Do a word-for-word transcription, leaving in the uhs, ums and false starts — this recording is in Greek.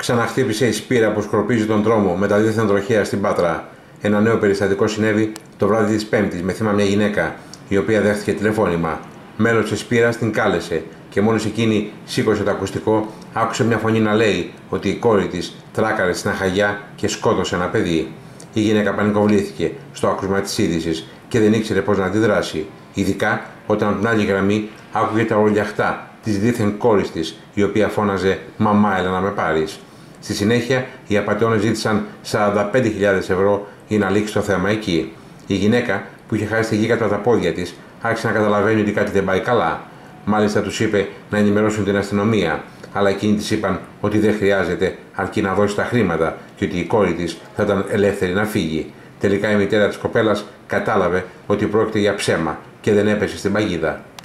Ξαναχτύπησε η σπήρα που σκορπίζει τον δρόμο με τα δίθεν τροχαία στην Πάτρα. Ένα νέο περιστατικό συνέβη το βράδυ της Πέμπτης με θύμα μια γυναίκα, η οποία δέχτηκε τηλεφώνημα. Μέλος της σπήρας την κάλεσε και μόλις εκείνη σήκωσε το ακουστικό, άκουσε μια φωνή να λέει ότι η κόρη της τράκαρε στην αχαγιά και σκότωσε ένα παιδί. Η γυναίκα πανικοβλήθηκε στο άκουσμα της είδησης και δεν ήξερε πώς να αντιδράσει, ειδικά όταν από την άλλη γραμμή άκουγε τα ουρλιαχτά της δίθεν κόρης της, η οποία φώναζε «Μαμά, έλα να με πάρεις». Στη συνέχεια, οι απατεώνες ζήτησαν σαράντα πέντε χιλιάδες ευρώ για να λήξει το θέμα εκεί. Η γυναίκα, που είχε χάσει τη γη κατά τα πόδια της, άρχισε να καταλαβαίνει ότι κάτι δεν πάει καλά. Μάλιστα, τους είπε να ενημερώσουν την αστυνομία, αλλά εκείνοι της είπαν ότι δεν χρειάζεται αρκεί να δώσει τα χρήματα και ότι η κόρη της θα ήταν ελεύθερη να φύγει. Τελικά, η μητέρα της κοπέλας κατάλαβε ότι πρόκειται για ψέμα και δεν έπεσε στην παγίδα.